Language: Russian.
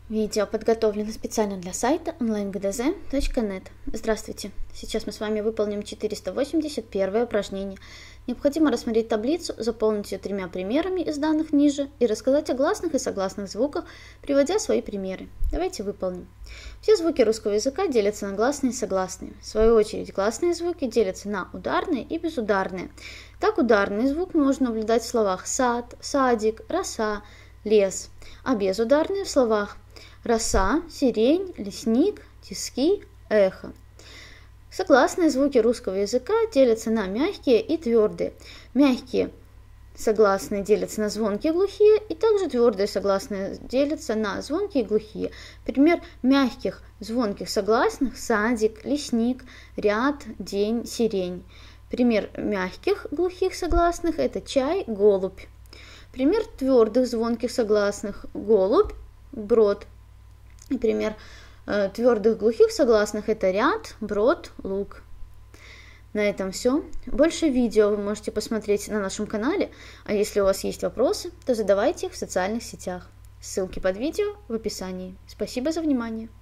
Видео подготовлено специально для сайта onlinegdz.net. Здравствуйте! Сейчас мы с вами выполним 481 упражнение. Необходимо рассмотреть таблицу, заполнить ее 3 примерами из данных ниже и рассказать о гласных и согласных звуках, приводя свои примеры. Давайте выполним. Все звуки русского языка делятся на гласные и согласные. В свою очередь, гласные звуки делятся на ударные и безударные. Так, ударный звук можно наблюдать в словах сад, садик, роса, лес, а безударные в словах роса, сирень, лесник, тиски, эхо. Согласные звуки русского языка делятся на мягкие и твердые. Мягкие согласные делятся на звонкие и глухие, и также твердые согласные делятся на звонкие и глухие. Пример мягких звонких согласных: садик, лесник, ряд, день, сирень. Пример мягких глухих согласных — это чай, голубь. Пример твердых звонких согласных: голубь, брод. И пример твердых глухих согласных — это ряд, брод, луг. На этом все. Больше видео вы можете посмотреть на нашем канале, а если у вас есть вопросы, то задавайте их в социальных сетях. Ссылки под видео в описании. Спасибо за внимание.